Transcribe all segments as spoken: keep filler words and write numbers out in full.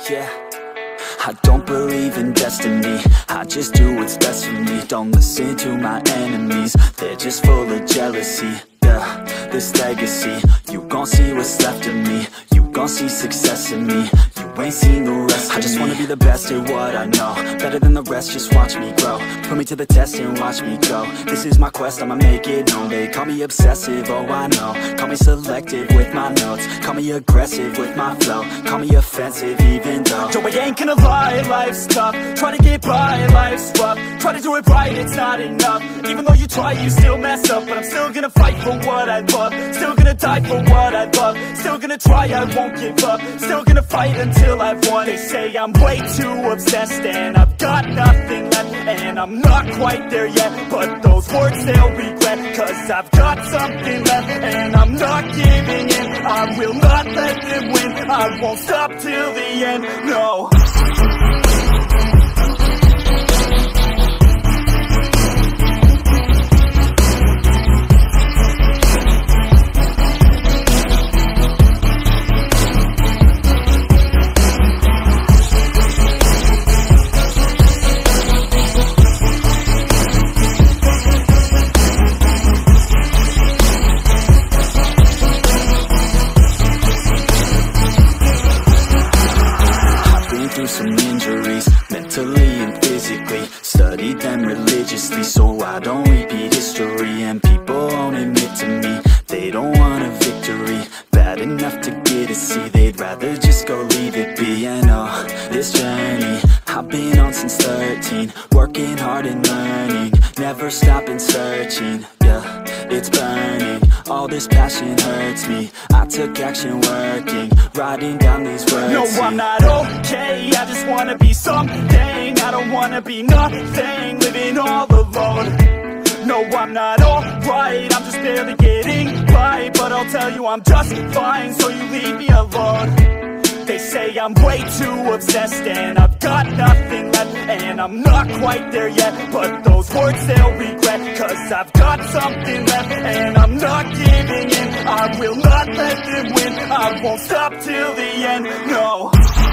Yeah, I don't believe in destiny, I just do what's best for me. Don't listen to my enemies, they're just full of jealousy. Yeah, this legacy, you gon' see what's left of me. You gon' see success in me, you ain't seen the rest of me. I just wanna be the best at what I know, better than the rest, just watch me grow. Put me to the test and watch me go. This is my quest, I'ma make it known. They call me obsessive, oh I know. Call me selective with my notes, call me aggressive with my flow. Call me offensive even though Joe, I ain't gonna lie, life's tough. Try to get by, life's rough. Try to do it right, it's not enough. Even though you try, you still mess up. But I'm still gonna fight for what I love, still gonna die for what I love. Still gonna try, I won't give up. Still gonna fight until I've won. They say I'm way too obsessed and I've got nothing left, and I'm not quite there yet, but those words they'll regret. Cause I've got something left and I'm not giving in. I will not let them win, I won't stop till the end, no. Some injuries, mentally and physically. Studied them religiously so I don't repeat history. And people won't admit to me they don't want a victory bad enough to get a C. They'd rather just go leave it be. And oh, this journey I've been on since thirteen, working hard and learning, never stopping searching. Yeah, it's burning, all this passion hurts me. I took action working, writing down these words. No, I'm not okay, I just wanna be something. I don't wanna be nothing, living all alone. No, I'm not alright, I'm just barely getting by. But I'll tell you I'm just fine, so you leave me alone. They say I'm way too obsessed and I've got nothing left, and I'm not quite there yet, but those words they'll regret. Cause I've got something left and I'm not giving in. I will not let them win, I won't stop till the end, no.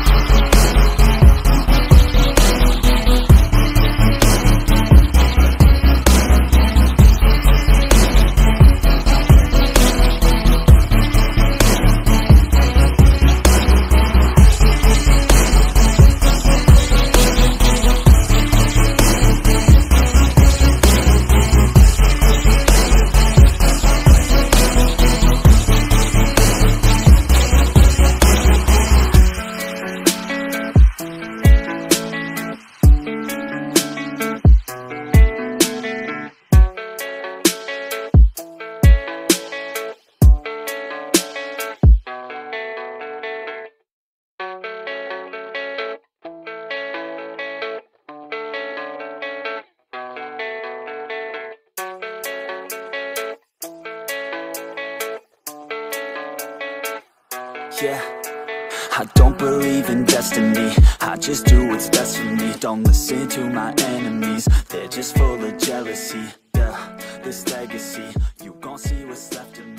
Yeah, I don't believe in destiny, I just do what's best for me. Don't listen to my enemies, they're just full of jealousy. Yeah, this legacy, you gon' see what's left of me.